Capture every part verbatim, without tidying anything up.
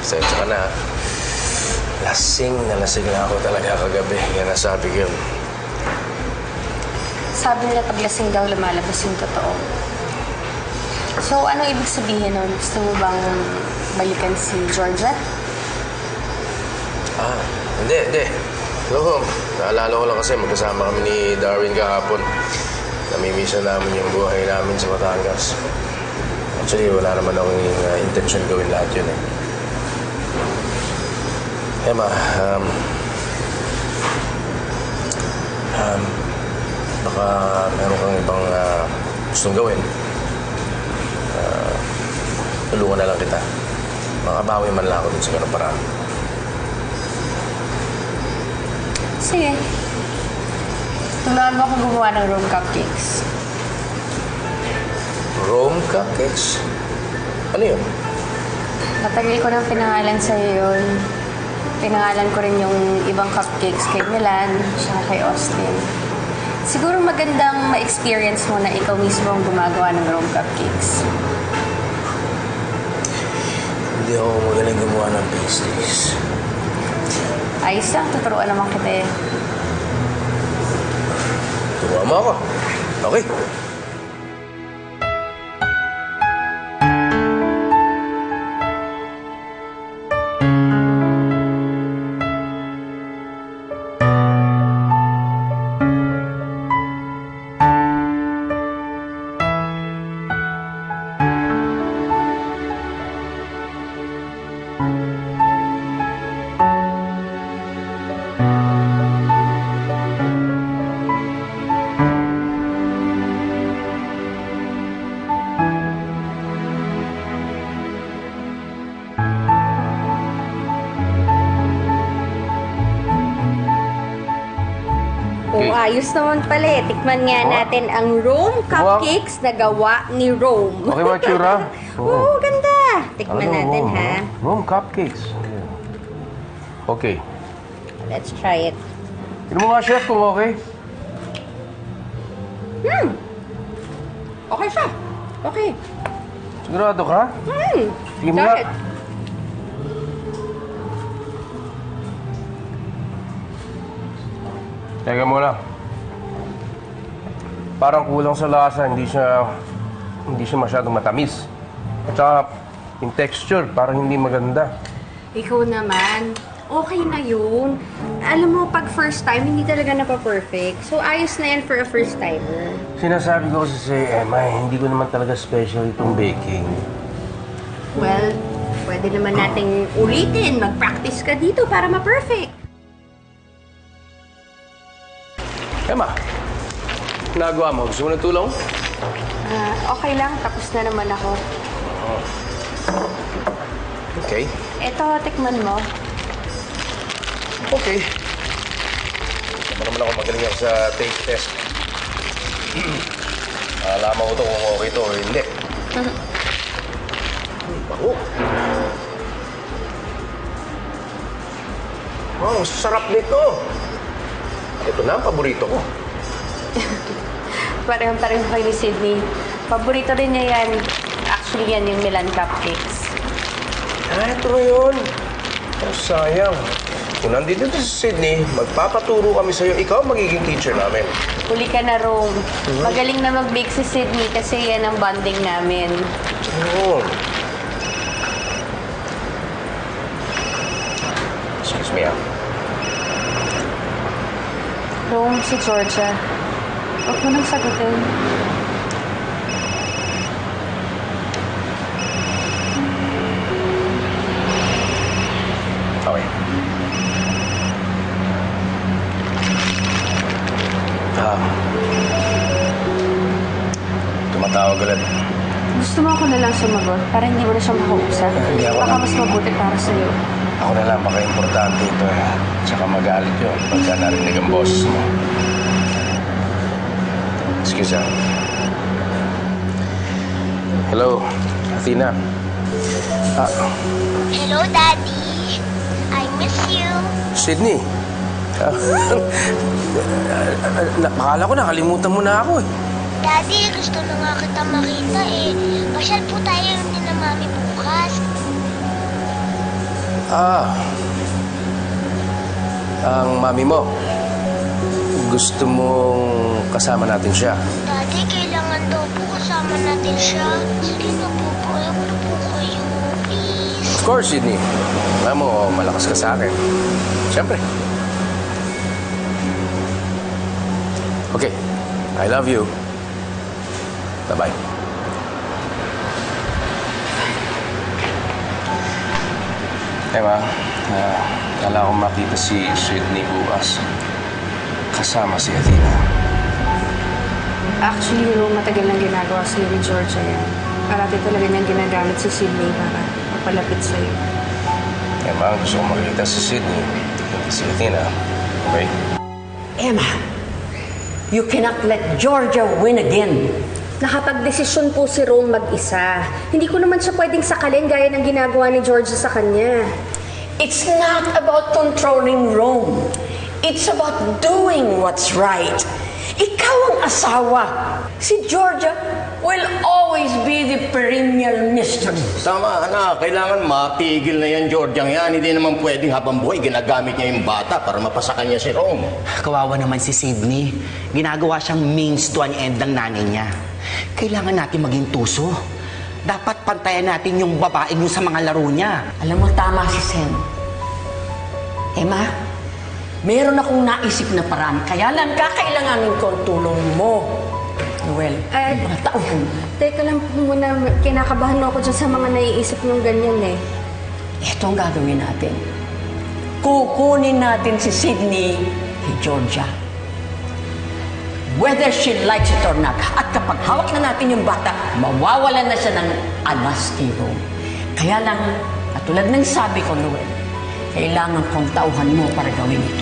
Pasensya ka na. Lasing na lasing na ako talaga kagabi. Kaya nasabi ko yun. Sabi nila pag lasing daw lumalabas yung totoo. So, ano ibig sabihin nun? Gusto mo bang balikan si Georgia? Ah, hindi, hindi. Alam naalala ko lang kasi magkasama kami ni Darwin kahapon. Namimisa namin yung buhay namin sa Batangas. Actually, wala naman akong uh, intention gawin lahat yun eh. Emma, um... Um... Baka meron kang ibang uh, gustong gawin. Uh, tulungan na lang kita. Makabawi man lang ako dun sa ganun paraan. Sige. Tulungan mo ako gumawa ng Rome cupcakes. Rome cupcakes? Ano yun? Matagal ko nang pinangalan sa'yo yun. Pinangalan ko rin yung ibang cupcakes kay Milan, siya kay Austin. Siguro magandang ma-experience mo na ikaw mismo ang gumagawa ng Rome cupcakes. Hindi ako magaling gumawa ng pastries. Ayos lang, tuturuan naman kita eh. Turuan mo ako. Okay. Oh, ayos naman pala eh. Tikman nga Oh. natin ang Rome cupcakes na gawa ni Rome. Okay ba, Chura? Oo, oh, ganda. Tikman Ano, natin, Rome, ha? Rome cupcakes. Okay. Let's try it. Tignan mo nga, chef, kung okay. Hmm. Okay siya. Okay. Sigurado ka? Hmm. Tignan mo nga. Try it. Teka muna. Parang kulang sa lasa, hindi siya hindi siya masyadong matamis. At saka yung texture parang hindi maganda. Ikaw naman, okay na yun. Alam mo, pag first time, hindi talaga napa-perfect. So, ayos na yan for a first timer. Sinasabi ko kasi si Emma, eh, hindi ko naman talaga special itong baking. Well, pwede naman nating ulitin. Mag-practice ka dito para ma-perfect. Emma, nagawa mo. Gusto mo ng tulong? Ah, okay lang. Tapos na naman ako. Okay. Eto, tikman mo. Okay. Naman naman ako magaling ako sa taste test. Alaman ko to kung okay to o hindi. Ako. Wow, sarap nito. Ito na ang paborito ko. Parehong-pareho kayo ni Sydney. Paborito rin niya yan. Actually, yan yung Milan cupcakes. Ah, ito na yun. Oh, sayang. Kung nandito sa Sydney, magpapaturo kami sa'yo. Ikaw magiging teacher namin. Huli ka na, Rome. Magaling na mag-bake si Sydney kasi yan ang bonding namin. Oo. Excuse me, ah. Rome, si Georgia. Huwag mo nang sagutin. Okay. Ah. Tumatawag ulit. Gusto mo ako na lang sumagot para hindi mo na siya makausap? Hindi ako Baka na- mas mabuti para sa'yo. Ako na lang, baka importante ito eh. Tsaka magalit yun pagka narinig ang boses mo. Excuse ah. Hello, Athena. Ah, Hello, Daddy. I miss you. Sydney. Ah, na- Akala ko nakalimutan mo na ako eh. Daddy, gusto na nga kita makita eh. Pasyal po tayo yung din na Mami bukas. Ah, ang mami mo. Gusto mong kasama natin siya. Daddy, kailangan daw po kasama natin siya. Sige na po, payag na po kayo. Please. Of course, Sydney. Alam mo, malakas ka sa akin. Siyempre. Okay. I love you. Bye-bye. Emma, uh, kala ko makita si Sydney bukas. Kasama si Athena. Actually, Ro, matagal nang ginagawa sa'yo ni Georgia yan. Parati talaga niyang ginagamit si Sydney para mapalapit sa'yo. Emma, gusto ko makita si Sydney. Hindi si Athena. Okay? Emma, you cannot let Georgia win again. Nakapag-desisyon po si Rome mag-isa. Hindi ko naman siya pwedeng sakalin gaya ng ginagawa ni Georgia sa kanya. It's not about controlling Rome. It's about doing what's right. Ikaw ang asawa. Si Georgia will always be the perennial mistress. Tama, anak. Kailangan mapigil na yan, Georgiang yan. Hindi naman pwedeng habang buhay ginagamit niya yung bata para mapasakan niya si Rome. Kawawa naman si Sydney. Ginagawa siyang means to an end ng nanay niya. Kailangan natin maging tuso. Dapat pantayan natin yung babae niyo sa mga laro niya. Alam mo, tama si Sen. Emma, meron akong naisip na paraan. Kaya lang kakailanganin ko ang tulong mo. Noel, Ay, mga tauhan. Teka lang po muna, kinakabahan ako dyan sa mga naiisip ng ganyan eh. Ito ang gagawin natin. Kukunin natin si Sydney kay Georgia. Whether she likes it or not. At kapag hawak na natin yung bata, mawawalan na siya ng alas kay Rome. Kaya lang, katulad ng sabi ko, Noel, kailangan kong tauhan mo para gawin ito.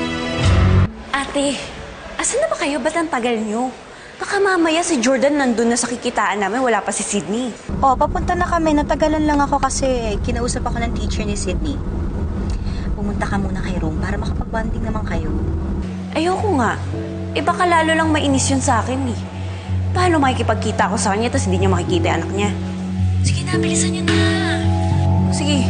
Ate, asan na ba kayo? Ba't ang tagal nyo? Baka mamaya si Jordan nandun na sa kikitaan namin, wala pa si Sydney. Oh, papunta na kami. Natagalan lang ako kasi kinausap ako ng teacher ni Sydney. Pumunta ka muna kay Rome para makapag-bonding naman kayo. Ayoko nga. Eh baka lalo lang mainis yun sa akin eh. Paano makikipagkita ako sa kanya tapos hindi niya makikita yung anak niya? Sige na, bilisan niyo na. Sige.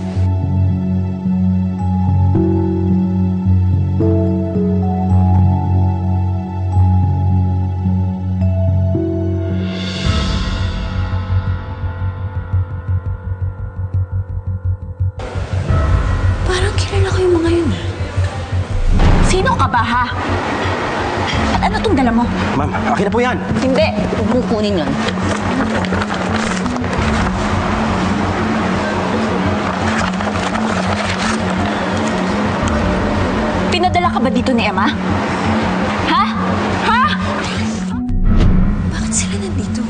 Parang kilala ko yung mga yun ah. Sino ka ba, ha? At ano tong dala mo? Ma'am, akin na po yan. Hindi. Huwag mong kunin yun. Pinadala ka ba dito ni Emma? Ha? Ha? Bakit sila nandito?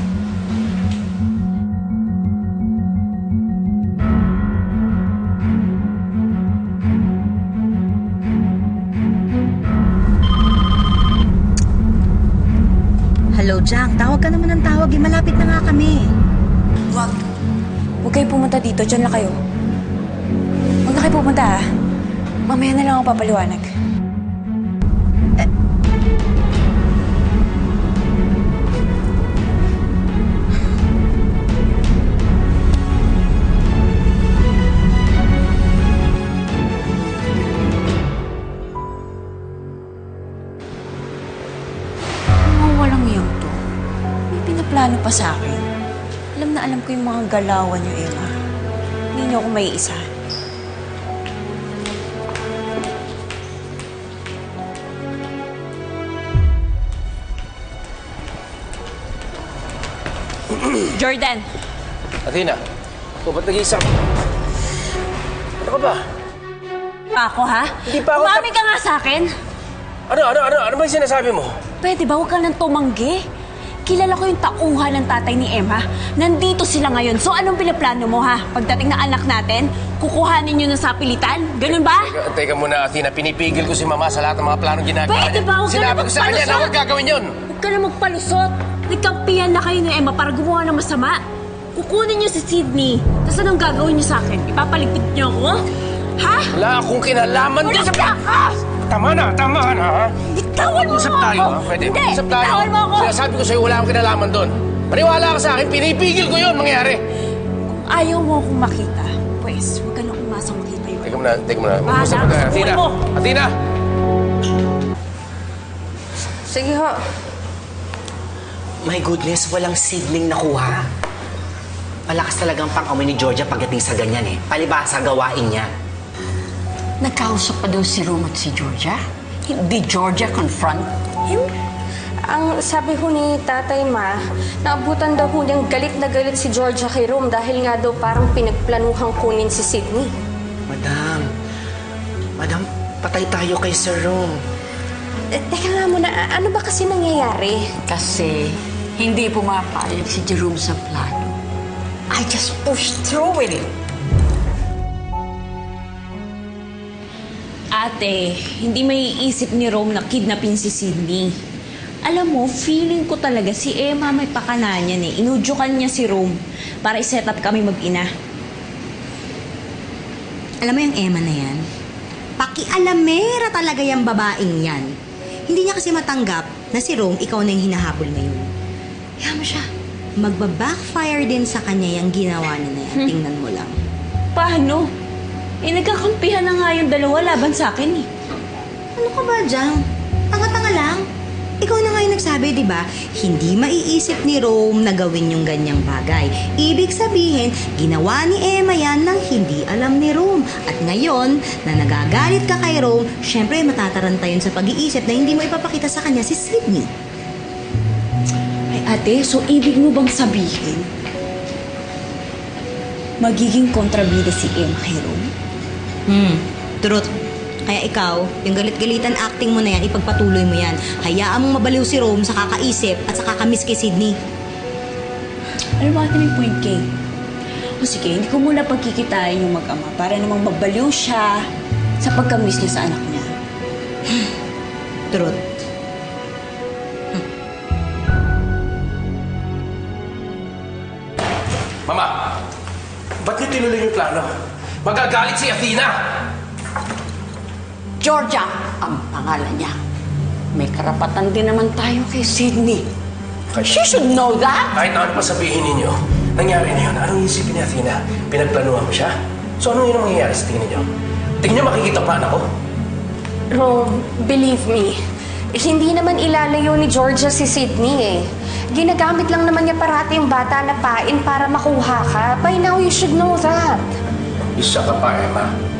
Hello, Jang. Tawag ka naman ng tawag. Eh, malapit na nga kami. Wag. Huwag kayo pumunta dito. Diyan lang kayo. Huwag na kayo pumunta ah. Mamaya na lang ako papaliwanag. Walang iyang to. May pinaplano pa sa akin. Alam na alam ko yung mga galawan niyo, Emma. Hindi niyo ako maiisa. Jordan! Athena, o ba't nag-iisa ka? Ano ka ba? Ako, ha? Hindi pa ako Umami ka nga sa akin! Ano, ano, ano, ano ba yung sinasabi mo? Pwede ba huwag ka nang tumanggi? Kilala ko yung tauhan ng tatay ni Emma. Nandito sila ngayon. So anong pinaplano mo, ha? Pagdating na anak natin, kukuhanin nyo na sa pilitan? Ganun ba? Teka, teka muna, Athena. Pinipigil ko si Mama sa lahat ng mga planong ginagawa Pwede niya. ba? Huwag ka na Sinabi ko sa kanya na magpalusot! huwag gagawin yun. Huwag ka na magpalusot. Nagkampihan na kayo ni Emma para gumawa ng masama. Kukunin niyo si Sydney. Tapos anong gagawin niyo sa akin? Ipapaligpit niyo ako? Ha? Wala akong kinalaman Wala doon sa... ka! Ah! Tama na, tama na, ha? Bitawan mo Usap ako! tayo, ha? Pwede. Hindi! Usap tayo. Bitawan mo ako! Sinasabi ko sa'yo, wala akong kinalaman doon. Maniwala ka sa akin, pinipigil ko yun mangyari. Kung ayaw mo akong makita, pues huwag ka na umasang makita Teka mo na, teka mo na. Bahala Mag-usap ka na. sa Athena! buhay mo. Athena! Sige ho. My goodness, walang signing nakuha. Malakas talagang pang-amoy ni Georgia pagdating sa ganyan eh. Palibasa gawain niya. Nagkausap pa daw si Rome at si Georgia? Did Georgia confront him? Ang sabi ho ni Tatay Ma, naabutan daw ho niyang galit na galit si Georgia kay Rome dahil nga daw parang pinagplanuhang kunin si Sydney. Madam, Madam, patay tayo kay Sir Rome. Eh, teka nga muna, a- ano ba kasi nangyayari? Kasi hindi pumapayag si Jerome sa plano. I just pushed through with it. Ate, hindi maiisip ni Rome na kidnapin si Sydney. Alam mo, feeling ko talaga si Emma may pakana niyan eh. Inudyukan niya si Rome para iset up kami mag-ina. Alam mo yung Emma na yan? Pakialamera talaga yung babaeng yan. Hindi niya kasi matanggap na si Rome, ikaw na yung hinahabol ngayon. Kaya mo siya, magbabackfire din sa kanya yung ginawa niya na yan. Hmm. Tingnan mo lang. Paano? Eh, nagkakampihan na nga yung dalawa laban sa akin eh. Ano ka ba, Jang? Tanga-tanga lang. Ikaw na nga yung nagsabi, di ba? Hindi maiisip ni Rome na gawin yung ganyang bagay. Ibig sabihin, ginawa ni Emma yan nang hindi alam ni Rome. At ngayon, na nagagalit ka kay Rome, syempre matataranta yun sa pag-iisip na hindi mo ipapakita sa kanya si Sydney. Ay ate, so ibig mo bang sabihin magiging kontrabida si Emma kay Rome? Hmm, truth. Kaya ikaw, yung galit-galitan acting mo na yan, ipagpatuloy mo yan. Hayaan mong mabaliw si Rome sa kakaisip at sa kakamiss kay Sydney. Ano ba ate may point kay? O sige, hindi ko muna pagkikitain yung mag-ama para namang mabaliw siya sa pagkamiss niya sa anak niya. Truth. Mama, ba't niyo tinuloy yung plano? Magagalit si Athena! Georgia ang pangalan niya. May karapatan din naman tayo kay Sydney. She should know that. Kahit na ano pa sabihin ninyo, nangyari na yun. Anong isipin ni Athena? Pinagplanuhan mo siya? So anong yun ang mangyayari sa tingin ninyo? Tingin niyo makikita pa anak ko? Rome, believe me, eh, hindi naman ilalayo ni Georgia si Sydney eh. Ginagamit lang naman niya parati yung bata na pain para makuha ka. By now, you should know that. Isa ka pa, Emma.